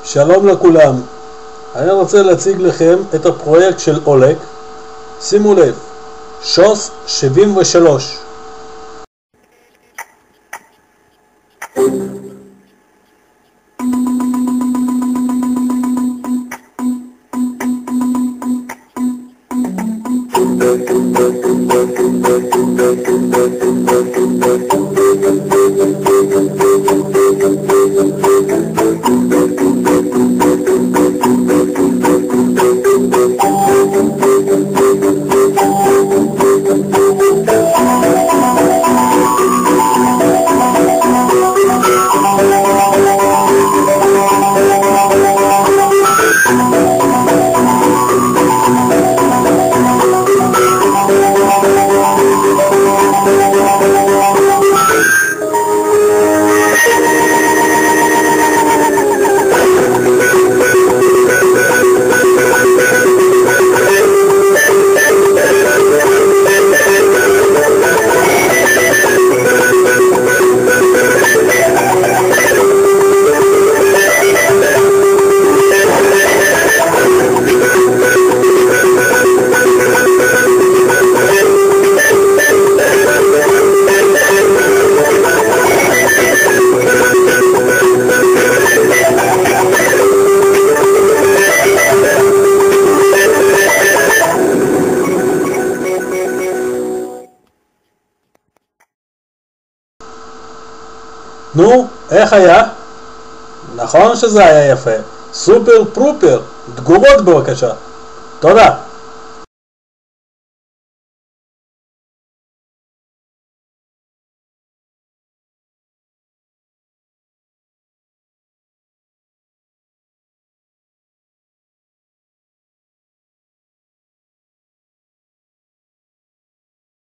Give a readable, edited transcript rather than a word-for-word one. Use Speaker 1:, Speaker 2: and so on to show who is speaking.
Speaker 1: שלום לכולם, אני רוצה להציג לכם את הפרויקט של אולג. שימו לב, שוס 73. נו, איך היה? נכון שזה היה יפה. סופר פרופר. תגובות בבקשה. תודה.